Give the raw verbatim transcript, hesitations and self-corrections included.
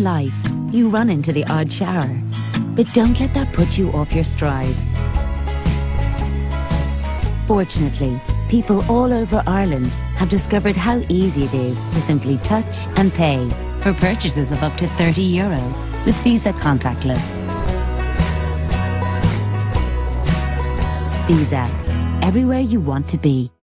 life, you run into the odd shower. But don't let that put you off your stride. Fortunately, people all over Ireland have discovered how easy it is to simply touch and pay for purchases of up to thirty euro with Visa contactless. Visa, everywhere you want to be.